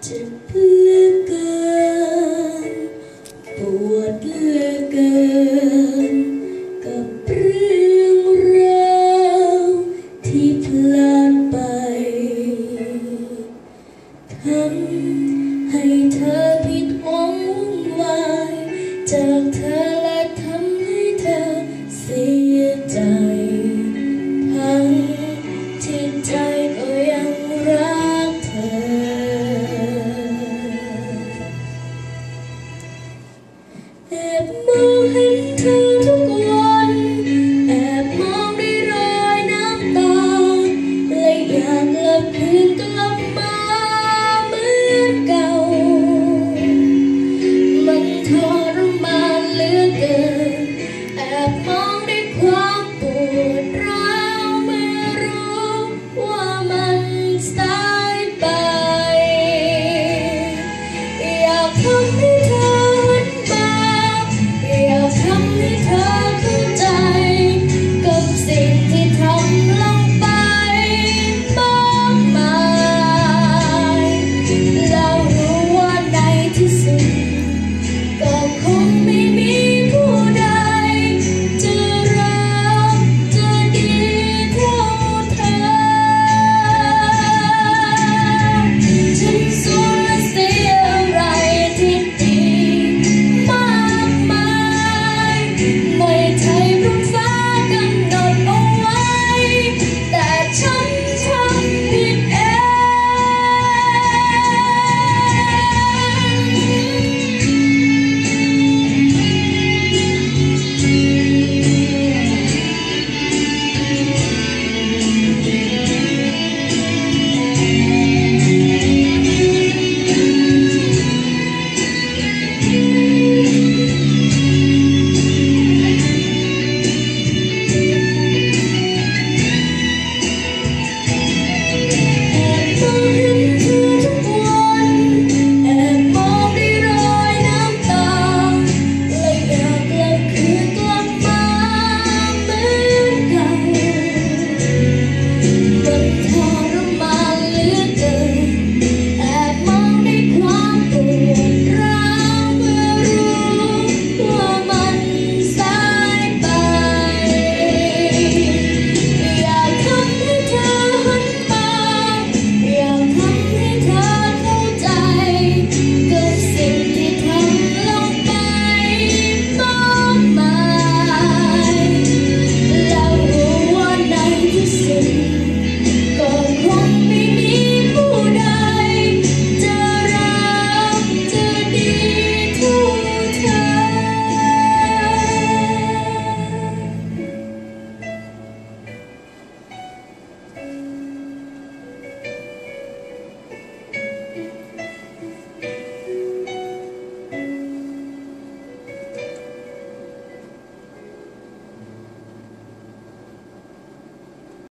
เจ็บเหลือเกินปวดเหลือเกินกับเรื่องราวที่พลาดไปทำให้เธอผิดหวังวายจากเธอและทำให้เธอเสียใจทั้งที่ใจก็ยังรักเธอแอบมองเห็นเธอทุกวันแอบมองด้วยรอยน้ำตาและอยากกลับคืนกลับมาเหมือนเก่ามันทรมานเหลือเกินแอบมองด้วยความ